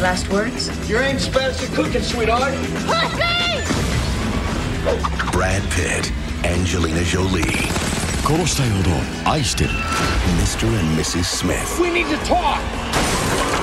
last words? You ain't Spencer cooking, sweetheart. Pussy! Brad Pitt, Angelina Jolie. 殺したいほど愛してる Mr. and Mrs. Smith. We need to talk.